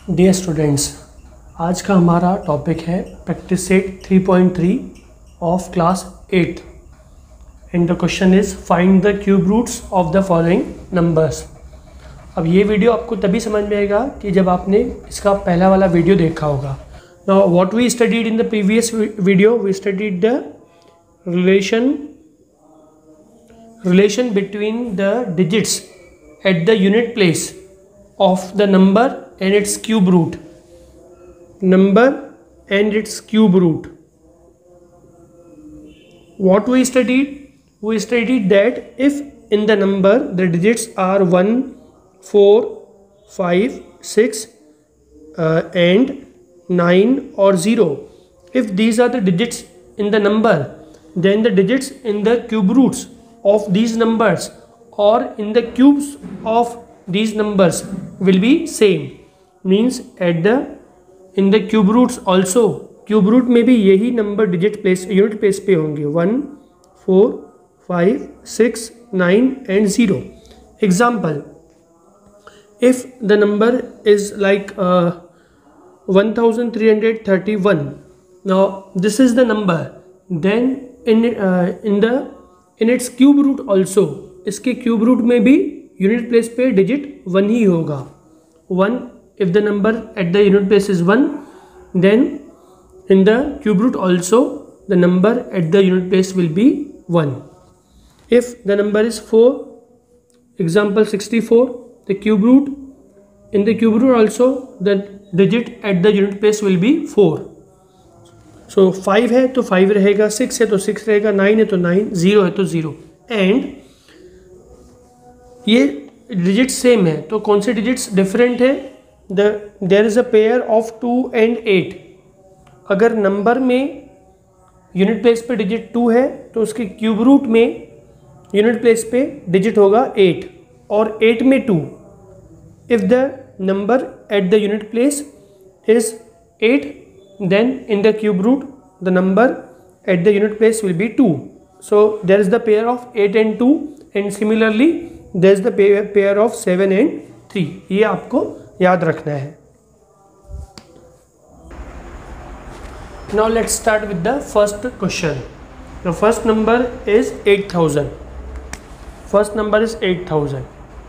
Dear students, आज का हमारा टॉपिक है practice set 3.3 of class 8 and the question is find the cube roots of the following numbers. अब ये video आपको तभी समझ में आएगा कि जब आपने इसका पहला वाला वीडियो देखा होगा। Now what we studied in the previous video, we studied the relation between the digits at the unit place of the number and its cube root. Number and its cube root. What we studied? We studied that if in the number the digits are 1, 4, 5, 6 and 9 or 0. If these are the digits in the number, then the digits in the cube roots of these numbers or in the cubes of these numbers will be same. Means at the in the cube roots also, cube root में भी यही number digit place unit place पे होंगे 1, 4, 5, 6, 9 and 0. Example, if the number is like 1331, now this is the number, then in its cube root also, इसके cube root में भी unit place पे digit 1 ही होगा 1. if the number at the unit place is 1, then in the cube root also the number at the unit place will be 1. If the number is 4, example 64, the cube root in the cube root also the digit at the unit place will be 4. So 5 है तो 5 रहेगा, 6 है तो 6 रहेगा, 9 है तो 9, 0 है तो 0. एंड ये डिजिट्स सेम है तो कौन से डिजिट्स डिफरेंट है? There is a pair of 2 and 8. अगर नंबर में यूनिट प्लेस पे डिजिट 2 है तो उसके क्यूब रूट में यूनिट प्लेस पे डिजिट होगा 8 और 8 में 2. If the number at the unit place is 8, then in the cube root the number at the unit place will be 2. So there is the pair of 8 and 2, and similarly there is the pair of 7 and 3. ये आपको याद रखना है. Now let's start with the first question. The first number is 8000. First number is 8000.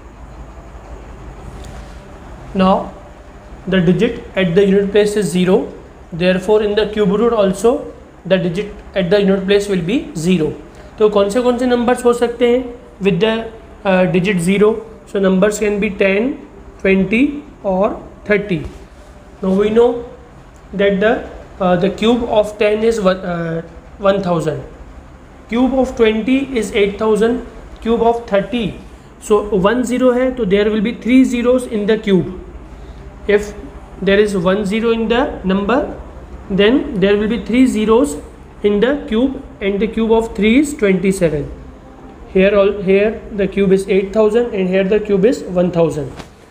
Now the digit at the unit place is 0. Therefore in the cube root also the digit at the unit place will be 0. तो कौन से numbers हो सकते हैं with the digit 0? So numbers can be 10, 20 or 30. Now we know that the cube of 10 is 1000, cube of 20 is 8000, cube of 30, so 1 0 है तो there will be 3 zeros in the cube. If there is 1 0 in the number, then there will be 3 zeros in the cube, and the cube of 3 is 27. Here the cube is 8000 and here the cube is 1000.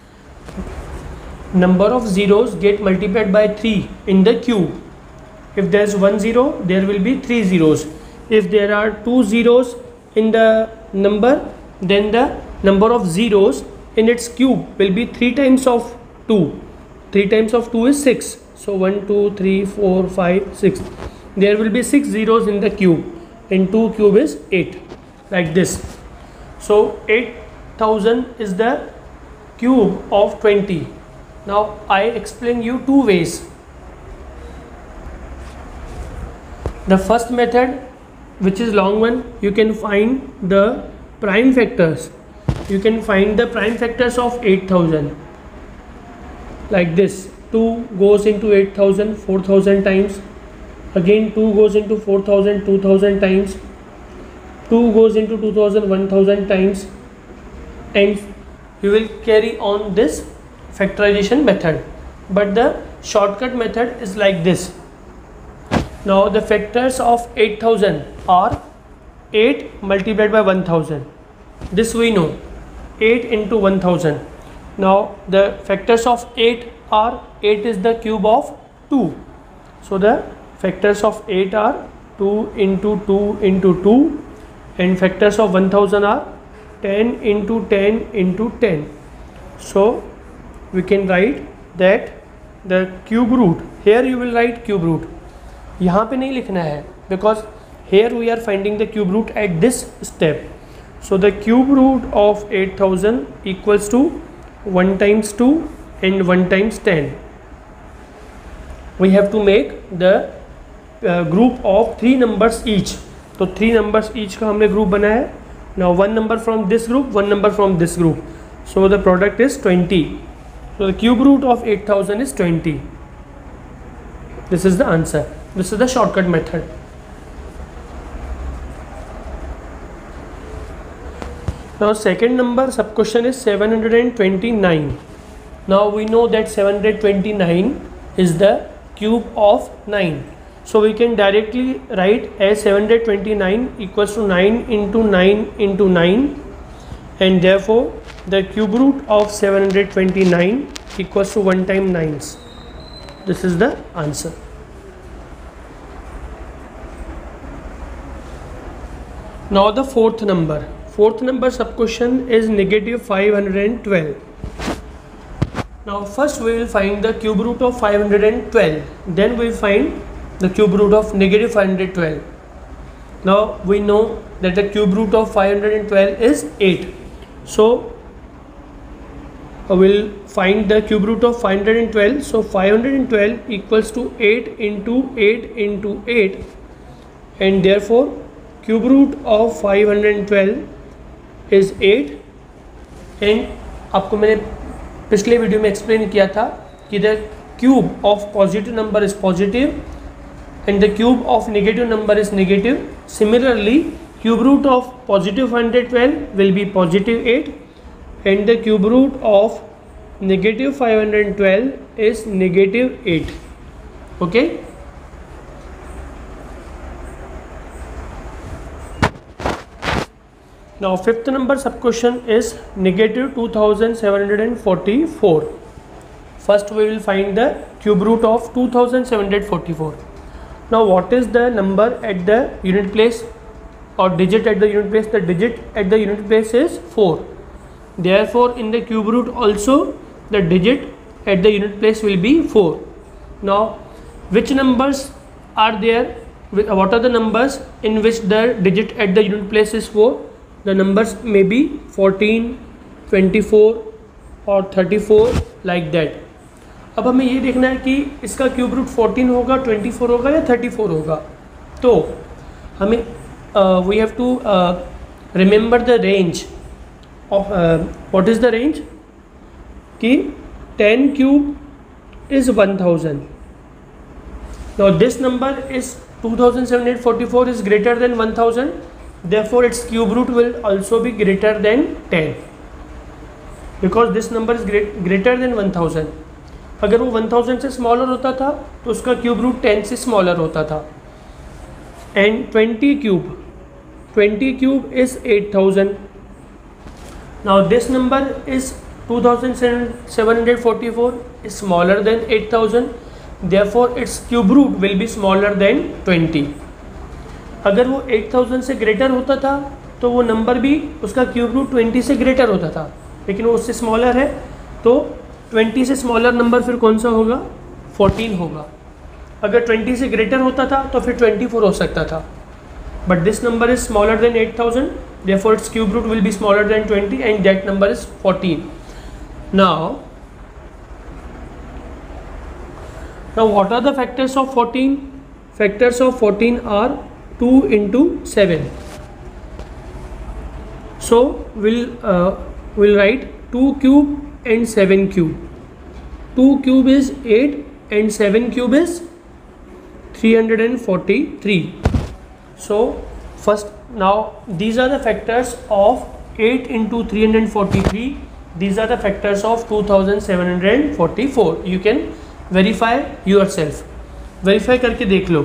Number of zeros get multiplied by 3 in the cube. If there is 1 0, there will be 3 zeros. If there are 2 zeros in the number, then the number of zeros in its cube will be 3 times of 2. 3 times of 2 is 6. So 1, 2, 3, 4, 5, 6. There will be 6 zeros in the cube, and 2 cube is 8, like this. So 8000 is the cube of 20. Now I explain you 2 ways. The first method, which is long one, you can find the prime factors. You can find the prime factors of 8000 like this. 2 goes into 8000 4000 times, again 2 goes into 4000 2000 times, 2 goes into 2000 1000 times, and you will carry on this factorization method. But the shortcut method is like this. Now the factors of 8000 are 8 multiplied by 1000. This we know, 8 into 1000. Now the factors of 8 are 8 is the cube of 2. So the factors of 8 are 2 into 2 into 2, and factors of 1000 are 10 into 10 into 10. So we can write that the cube root, here you will write cube root, यहाँ पे नहीं लिखना है because here we are finding the cube root at this step. So the cube root of 8000 equals to 1 times 2 and 1 times 10. We have to make the group of 3 numbers each. तो 3 numbers each का हमने group बनाया है. Now 1 number from this group, 1 number from this group. So the product is 20. So the cube root of 8000 is 20. This is the answer. This is the shortcut method. Now second number sub question is 729. Now we know that 729 is the cube of 9. So we can directly write as 729 equals to 9 into 9 into 9, and therefore the cube root of 729 equals to 1 times 9. This is the answer. Now the fourth number. Fourth number sub question is negative 512. Now first we will find the cube root of 512. Then we will find the cube root of negative 512. Now we know that the cube root of 512 is 8. So we will find the cube root of 512. So 512 equals to 8 into 8 into 8, and therefore cube root of 512 is 8. And आपको मैंने पिछले video में explain किया था कि the cube of positive number is positive and the cube of negative number is negative. Similarly cube root of positive 512 will be positive 8 and the cube root of negative 512 is negative 8. Okay. Now fifth number sub question is negative 2744. First we will find the cube root of 2744. Now what is the number at the unit place or digit at the unit place? The digit at the unit place is 4. Therefore in the cube root also the digit at the unit place will be 4. Now which numbers are there? What are the numbers in which the digit at the unit place is 4? The numbers may be 14, 24 or 34 like that. अब हमें ये देखना है कि इसका cube root 14 होगा, 24 होगा या 34 होगा. तो हमें we have to remember the range of what is the range कि 10 cube is 1000. Now this number is 2744 is greater than 1000. Therefore its cube root will also be greater than 10 because this number is greater than 1000. अगर वो 1000 से smaller होता था तो उसका cube root 10 से smaller होता था. And 20 cube is 8000. Now this number is 2744 is smaller than 8000. Therefore its cube root will be smaller than 20. अगर वो 8000 से ग्रेटर होता था तो वो नंबर भी उसका क्यूब रूट 20 से ग्रेटर होता था, लेकिन वो उससे स्मॉलर है तो 20 से स्मॉलर नंबर फिर कौन सा होगा? 14 होगा. अगर 20 से ग्रेटर होता था तो फिर 24 हो सकता था. But this number is smaller than 8000. therefore its cube root will be smaller than 20 and that number is 14. Now what are the factors of 14? Factors of 14 are 2 into 7. So we'll write 2 cube and 7 cube. 2 cube is 8 and 7 cube is 343. So first, now these are the factors of 8 into 343. These are the factors of 2744. You can verify yourself. Verify करके देख लो.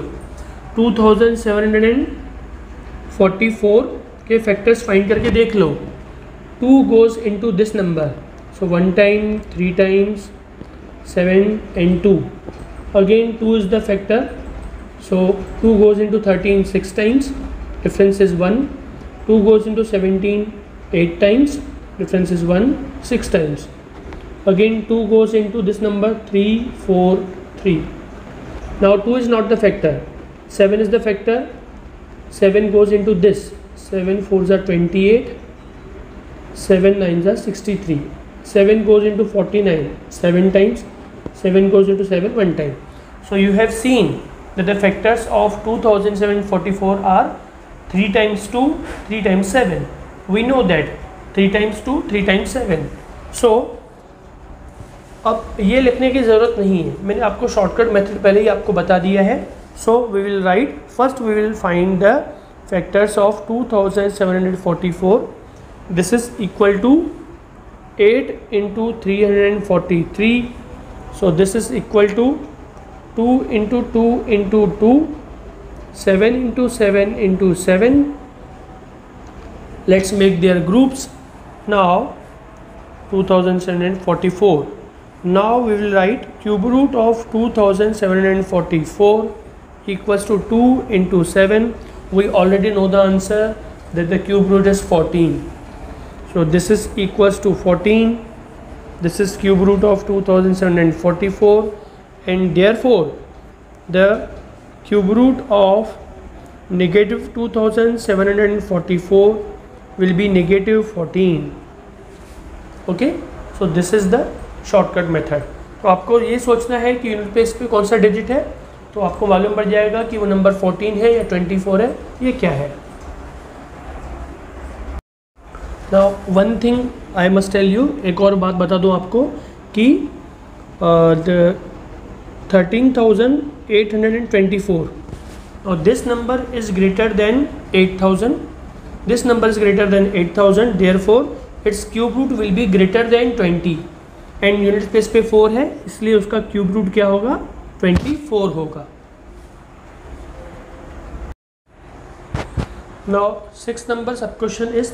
2744 के factors find करके देख लो. 2 goes into this number. So 1 time, 3 times, 7 and 2. Again 2 is the factor. So 2 goes into 13 6 times. Difference is 1. 2 goes into 17 8 times. Difference is 1 6 times. Again 2 goes into this number 3, 4, 3. Now 2 is not the factor, 7 is the factor. 7 goes into this, 7 4s are 28, 7 9s are 63. 7 goes into 49 7 times, 7 goes into 7 1 time. So you have seen that the factors of 2744 are 3 times 2, 3 times 7. We know that 3 times 2, 3 times 7. So अब ये लिखने की ज़रूरत नहीं है, मैंने आपको shortcut method पहले ही आपको बता दिया है. So we will write, first we will find the factors of 2744. This is equal to 8 into 343. So this is equal to 2 into 2 into 2, 7 into 7 into 7. Let's make their groups. Now 2744. Now we will write cube root of 2744 equals to 2 into 7. We already know the answer, that the cube root is 14. So this is equals to 14. This is cube root of 2744, and therefore the cube root of negative 2744 will be negative 14. Okay, so this is the shortcut method. तो आपको ये सोचना है कि unit place पे कौन सा digit है, तो आपको मालूम पड़ जाएगा कि वो नंबर 14 है या 24 है, ये क्या है. Now one thing I must tell you, एक और बात बता दूं आपको कि 13,824 और this number is greater than 8,000. This number is greater than 8,000, therefore its cube root will be greater than 20. And unit space पे 4 है, इसलिए उसका क्यूब रूट क्या होगा, 24 होगा. Now 6th number sub question is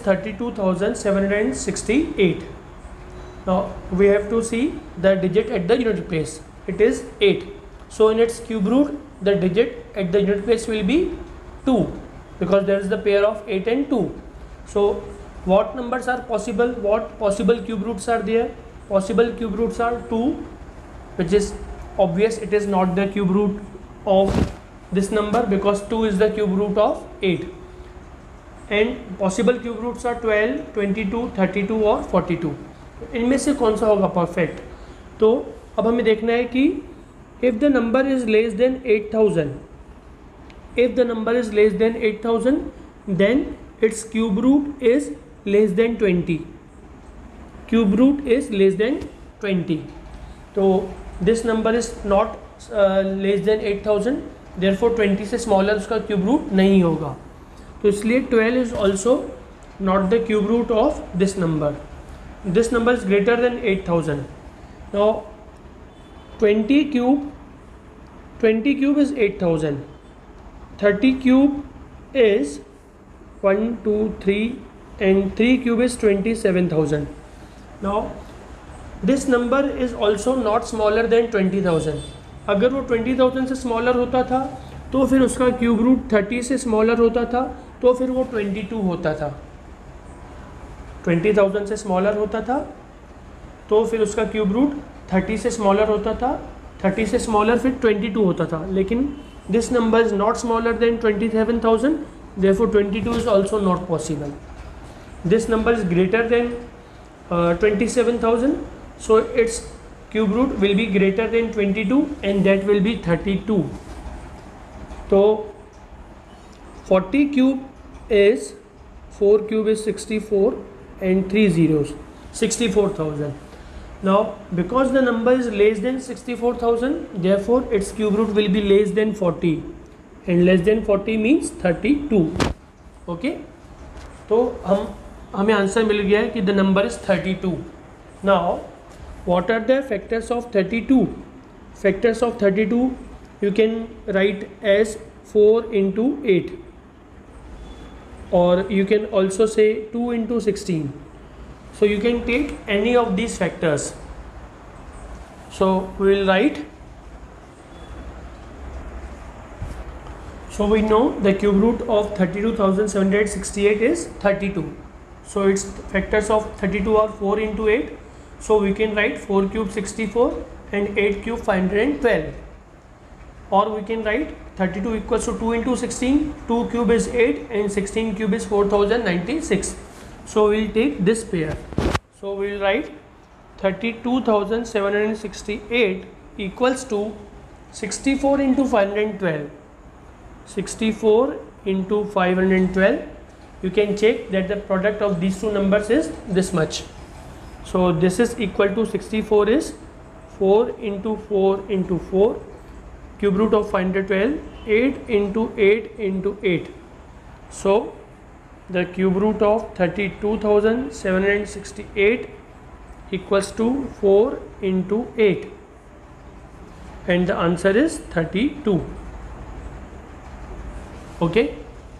32,768. Now we have to see the digit at the unit place. It is 8. So in its cube root the digit at the unit place will be 2 because there is the pair of 8 and 2. So what numbers are possible, what possible cube roots are there? Possible cube roots are 2, which is obvious, it is not the cube root of this number because 2 is the cube root of 8. And possible cube roots are 12, 22, 32 और 42. इनमें से कौन सा होगा perfect. तो अब हमें देखना है कि if the number is less than 8,000, if the number is less than 8,000, then its cube root is less than 20. Cube root is less than 20. So this number is not less than 8,000, therefore 20 से smaller उसका cube root नहीं होगा. तो इसलिए 12 is also not the cube root of this number. This number is greater than 8,000. Now 20 cube is 8,000. 30 cube is 1, 2, 3 and 3 cube is 27,000. Now this number is also not smaller than 20,000. अगर वो 20,000 से smaller होता था तो फिर उसका cube root 30 से smaller होता था, तो फिर वो 22 होता था. 20,000 से स्मॉलर होता था तो फिर उसका क्यूब रूट 30 से स्मॉलर होता था, 30 से स्मॉलर फिर 22 होता था. लेकिन this number is not smaller than 27,000, therefore 22 is also not possible. This number is greater than 27,000, so its cube root will be greater than 22 and that will be 32. So 40 cube is 4 cube is 64 and 3 zeros 64,000. Now because the number is less than 64,000, therefore its cube root will be less than 40 and less than 40 means 32. Okay, तो हमें answer मिल गया है कि the number is 32. Now what are the factors of 32? Factors of 32 you can write as 4 into 8, or you can also say 2 into 16. So you can take any of these factors. So we will write. So we know the cube root of 32,768 is 32. So its factors of 32 are 4 into 8. So we can write 4 cube 64 and 8 cube 512. Or we can write 32 equals to 2 into 16, 2 cube is 8 and 16 cube is 4096. So we will take this pair. So we will write 32,768 equals to 64 into 512. 64 into 512. You can check that the product of these two numbers is this much. So this is equal to 64 is 4 into 4 into 4. Cube root of 512, 8 into 8 into 8. So the cube root of 32,768 equals to 4 into 8, and the answer is 32. Okay.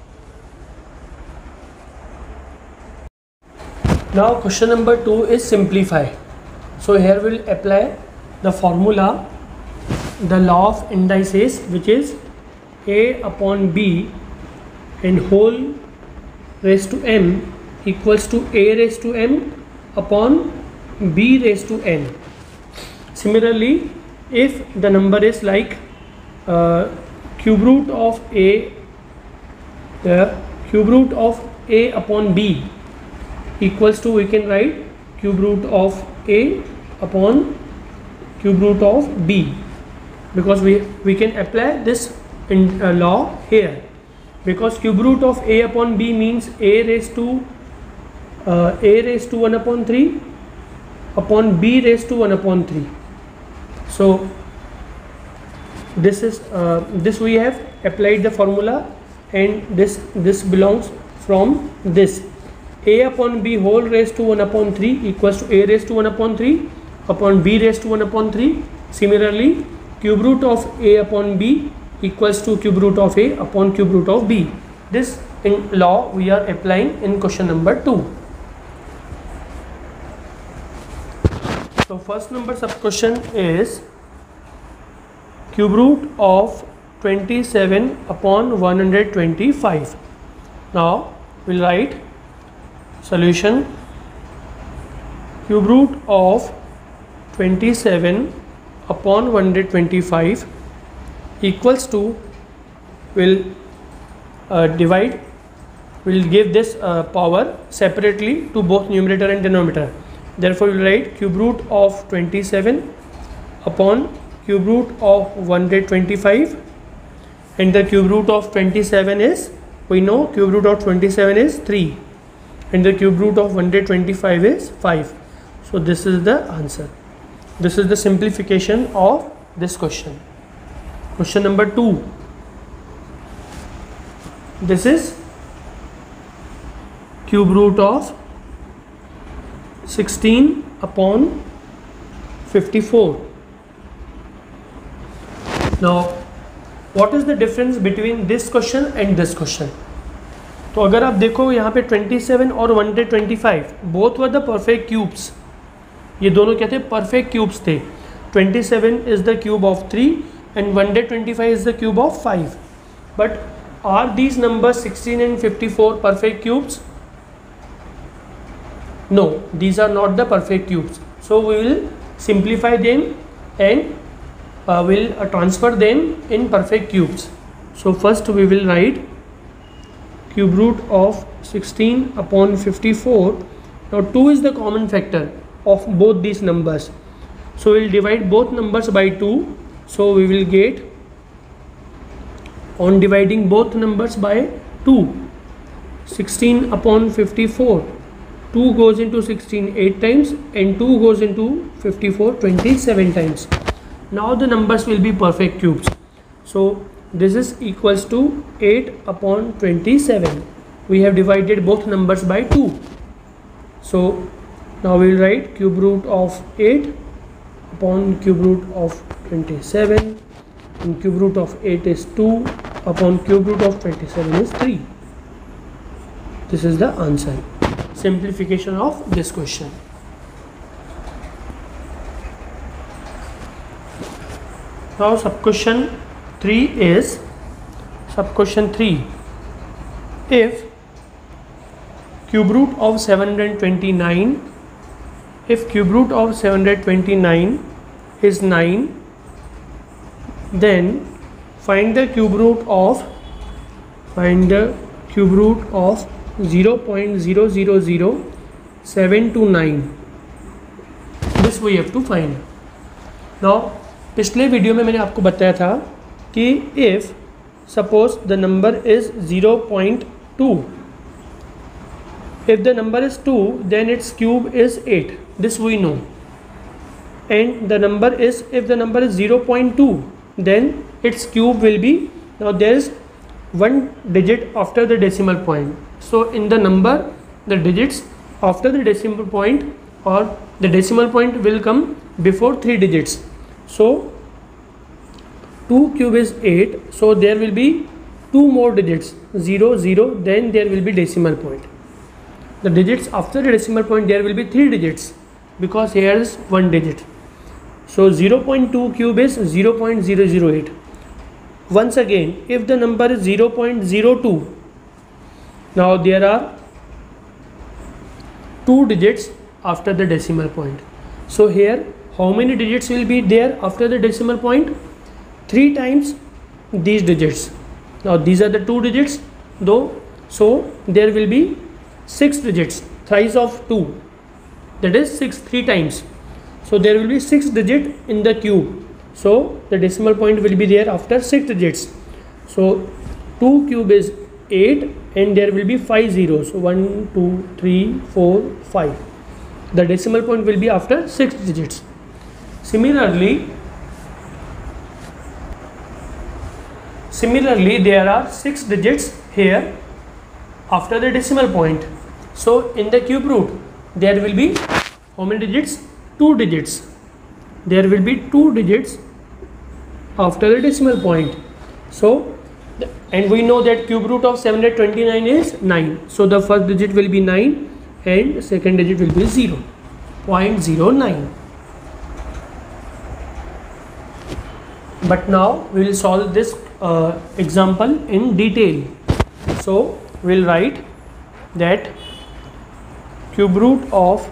Now question number 2 is simplify. So here we'll apply the formula, the law of indices, which is A upon B and whole raised to m equals to A raised to m upon B raised to n. Similarly, if the number is like cube root of A, the cube root of A upon B equals to, we can write cube root of A upon cube root of B, because we can apply this in law here, because cube root of A upon B means A raised to 1 upon 3 upon B raised to 1 upon 3. So this is this we have applied the formula, and this belongs from this. A upon B whole raised to 1 upon 3 equals to A raised to 1 upon 3 upon B raised to 1 upon 3. Similarly, cube root of A upon B equals to cube root of A upon cube root of B. This in law we are applying in question number 2. So first number sub question is cube root of 27 upon 125. Now we'll write solution. Cube root of 27 upon 125 equals to, will divide, will give this power separately to both numerator and denominator. Therefore we will write cube root of 27 upon cube root of 125, and the cube root of 27 is, we know cube root of 27 is 3, and the cube root of 125 is 5. So this is the answer. This is the simplification of this question. Question number 2. This is cube root of 16 upon 54. Now what is the difference between this question and this question? तो अगर आप देखो यहाँ पे 27 और 125 both were the perfect cubes. ये दोनों क्या थे? परफेक्ट क्यूब्स थे. 27 is the cube of 3 and 125 is the cube of 5. But are these numbers 16 and 54 perfect cubes? No, these are not the perfect cubes. So we will simplify them and will transfer them in perfect cubes. So first we will write cube root of 16 upon 54. Now 2 is the common factor of both these numbers. So we will divide both numbers by 2. So we will get, on dividing both numbers by 2, 16 upon 54, 2 goes into 16 8 times and 2 goes into 54 27 times. Now the numbers will be perfect cubes. So this is equals to 8 upon 27. We have divided both numbers by 2. So now we will write cube root of 8 upon cube root of 27, and cube root of 8 is 2 upon cube root of 27 is 3. This is the answer. Simplification of this question. Now sub question 3 is, sub question 3, if cube root of 729 if cube root of 729 is 9, then find the cube root of 0.000729. This we have to find. Now पिछले video में मैंने आपको बताया था कि if suppose the number is 0.2, if the number is 2, then its cube is 8. This we know. And the number is, if the number is 0.2, then its cube will be, now there is one digit after the decimal point. So in the number, the digits after the decimal point or the decimal point will come before 3 digits. So 2 cube is 8, so there will be 2 more digits, 0, 0, then there will be decimal point. The digits after the decimal point, there will be 3 digits because here is 1 digit. So 0.2 cube is 0.008. Once again, if the number is 0.02, now there are 2 digits after the decimal point. So here how many digits will be there after the decimal point? 3 times these digits. Now these are the 2 digits though, so there will be 6 digits, thrice of 2, that is 6 3 times. So there will be 6 digits in the cube. So the decimal point will be there after 6 digits. So 2 cube is 8 and there will be 5 zeros. 1, 2, 3, 4, 5. The decimal point will be after 6 digits. Similarly, there are 6 digits here after the decimal point. So in the cube root, there will be how many digits? 2 digits. There will be 2 digits after the decimal point. So, and we know that cube root of 729 is 9. So the first digit will be 9 and second digit will be 0.09. But now we will solve this example in detail. So we will write that cube root of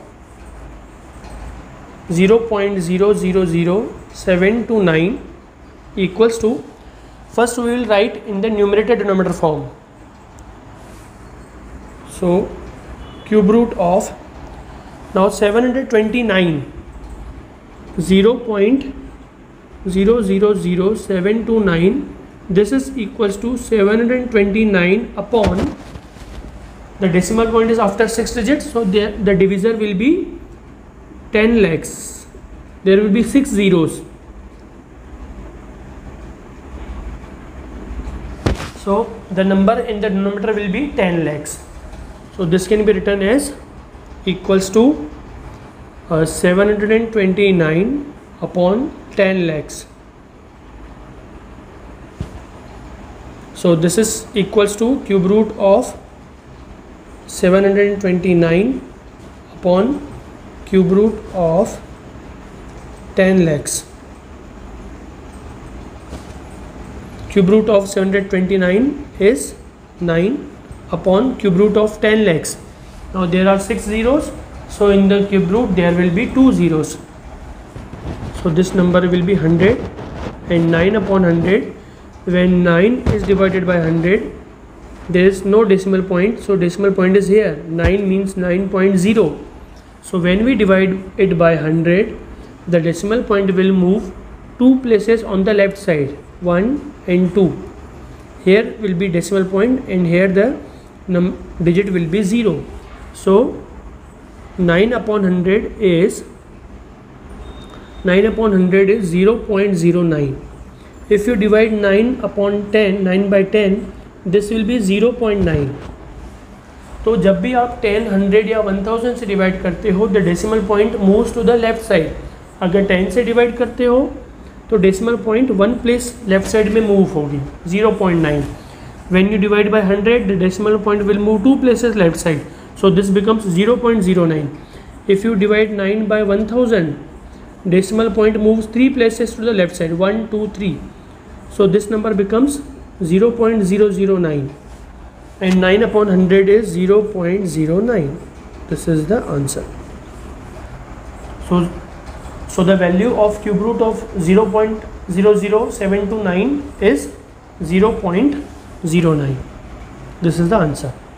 0.000729 equals to, first we will write in the numerator denominator form. So cube root of, now 729 0.000729, this is equals to 729 upon, the decimal point is after 6 digits, so the divisor will be 10 lakhs. There will be 6 zeros. So the number in the denominator will be 10 lakhs. So this can be written as equals to 729 upon 10 lakhs. So this is equals to cube root of 729 upon cube root of 10 lakhs. Cube root of 729 is 9 upon cube root of 10 lakhs. Now there are 6 zeros, so in the cube root there will be 2 zeros. So this number will be 100 and 9 upon 100. When 9 is divided by 100, there is no decimal point, so decimal point is here. 9 means 9.0. So when we divide it by 100, the decimal point will move 2 places on the left side, 1 and 2. Here will be decimal point and here the digit will be 0. So 9 upon 100 is 0.09. If you divide 9 upon 10, 9 by 10, this will be 0.9. तो जब भी आप 10, 100 या 1000 से divide करते हो, the decimal point moves to the left side. अगर 10 से डिवाइड करते हो तो decimal point 1 place left side में मूव होगी, 0.9. When you divide by 100, the decimal point will move 2 places left side, so this becomes 0.09. If you divide 9 by 1000, decimal point moves 3 places to the left side, 1, 2, 3. So this number becomes 0.009 and 9 upon 100 is 0.09. This is the answer. So the value of cube root of 0.00729 is 0.09. This is the answer.